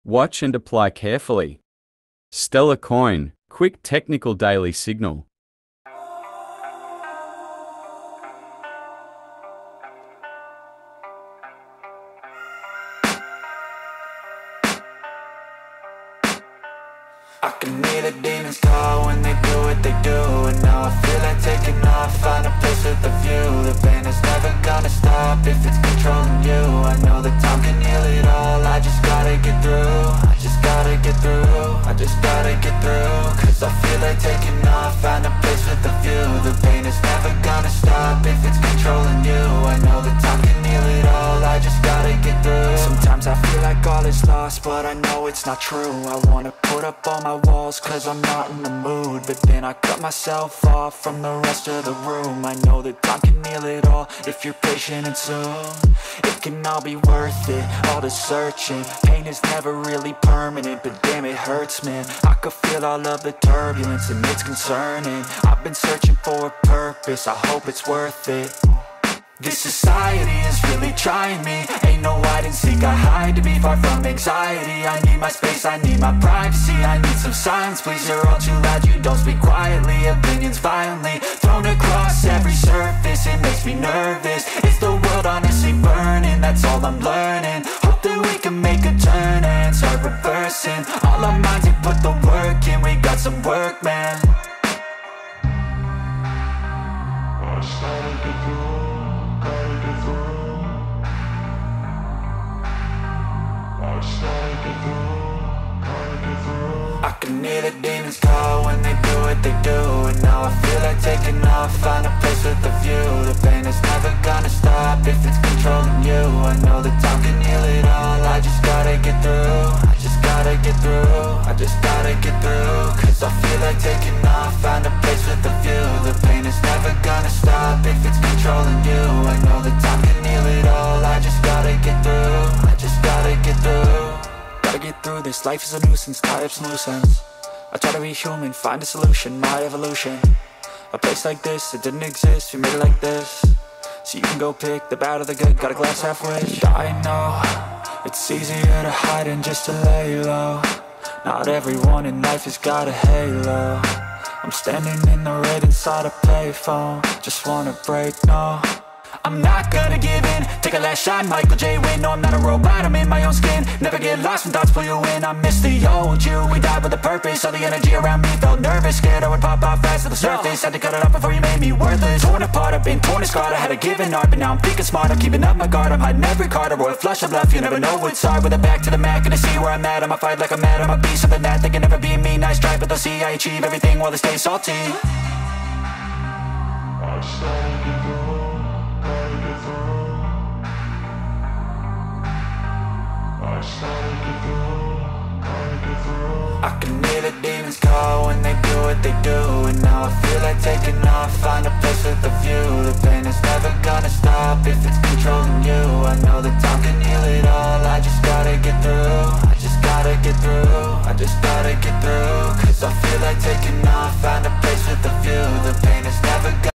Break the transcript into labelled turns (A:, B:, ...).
A: Watch and apply carefully. XLM Coin, quick technical daily signal.
B: I can hear the demons call when they do what they do. And now I feel like taking off, find a place with a view. The pain is never gonna stop if it's controlling you. I know that time can heal it all, I just gotta get through. I just gotta get through, I just gotta get through. Cause I feel like taking off, find a place with a view. The pain is never gonna stop if it's controlling you. I know that time can heal it all, I just gotta get through. Sometimes I feel like all is lost, but I know it's not true. I wanna put up all my walls cause I'm not in the mood, but then I cut myself off from the rest of the room. I know that time can heal it all if you're patient, and soon it can all be worth it, all the searching. Pain is never really permanent, but damn it hurts, man. I could feel all of the turbulence and it's concerning. I've been searching for a purpose, I hope it's worth it. This society is really trying me. Ain't no hide and seek, I hide to be far from anxiety. I need my space, I need my privacy. I need some silence, please, you're all too loud. You don't speak quietly, opinions violently thrown across every surface. It makes me nervous, is the world honestly burning? That's all I'm learning. Hope that we can make a turn and start reversing all our minds and put the work in. We got some work, man. I can hear the demons call when they do what they do. And now I feel like taking off, find a place with a view. The pain is never gonna stop if it's controlling you. I know that time can heal it all, I just gotta get through. I just gotta get through, I just gotta get through. Cause I feel like taking off, find a place with a view. The pain is never gonna stop if it's controlling you. I know that time can heal it all, I just gotta get through. I just gotta get through. Gotta get through this, life is a nuisance, tie up some loose ends. I try to be human, find a solution, my evolution. A place like this, it didn't exist, we made it like this. So you can go pick the bad or the good, got a glass half wish. I know, it's easier to hide than just to lay low. Not everyone in life has got a halo. I'm standing in the red inside a payphone, just wanna break, no. I'm not gonna give in, take a last shot, Michael J. Win. No, I'm not a robot, I'm in my own skin. Never get lost when thoughts pull you in. I miss the old you, we died with a purpose. All the energy around me felt nervous, scared I would pop out fast to the surface. Had to cut it off before you made me worthless. Torn apart, I've been torn and scarred. I had a given art, but now I'm thinking smart. I'm keeping up my guard, I'm hiding every card. A royal flush of bluff, you never know what's hard. With a back to the mat, gonna see where I'm at. I'ma fight like I'm mad, I'ma be something that they can never be me. Nice try, but they'll see I achieve everything while they stay salty. I can hear the demons call when they do what they do. And now I feel like taking off, find a place with a view. The pain is never gonna stop if it's controlling you. I know that time can heal it all, I just gotta get through. I just gotta get through, I just gotta get through. Cause I feel like taking off, find a place